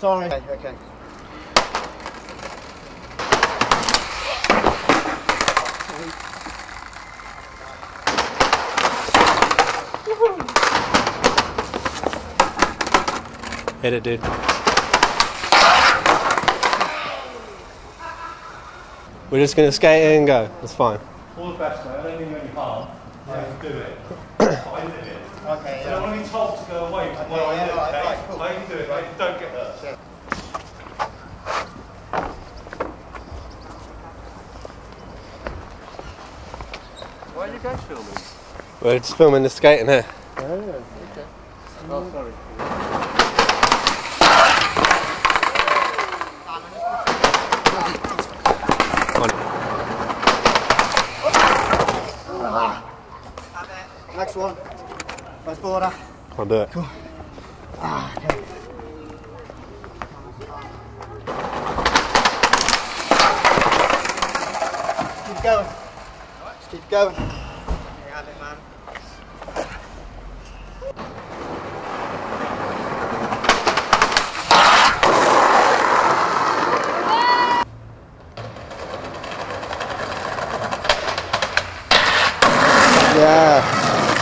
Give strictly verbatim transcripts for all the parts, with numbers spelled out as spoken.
Sorry. Okay, okay. Hit it, dude. We're just going to skate in and go. That's fine. All the best, mate. I don't mean you any harm. Yeah. I do it. I live it. Okay, yeah. I don't want to be told to go away from where I live, okay? Right, cool. I can do it, mate. Don't get hurt. Yeah. Why are you guys filming? We're just filming the skating here. Oh, okay. Oh, sorry. Next one. Let's pull it up. I'll do it. Cool. Ah, okay. Keep going. Just keep going. You have it, man. Yeah.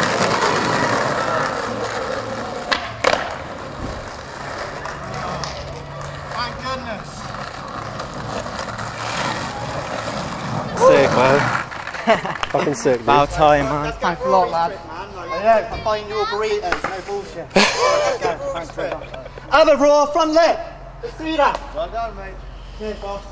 Sick, man. Fucking sick, dude. About time, man. Thanks a lot, lad. I know, I'm buying you all burritos, no bullshit. Let's go. Thanks very much. Have a raw front leg. Let's see that. Well done, mate. Cheers, boss.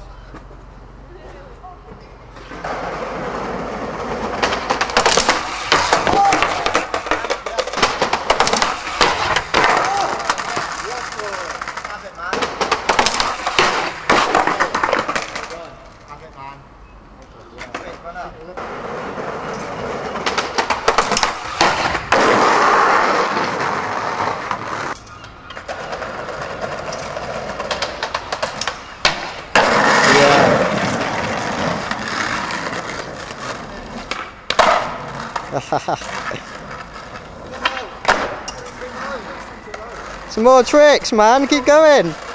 Some more tricks, man. Keep going.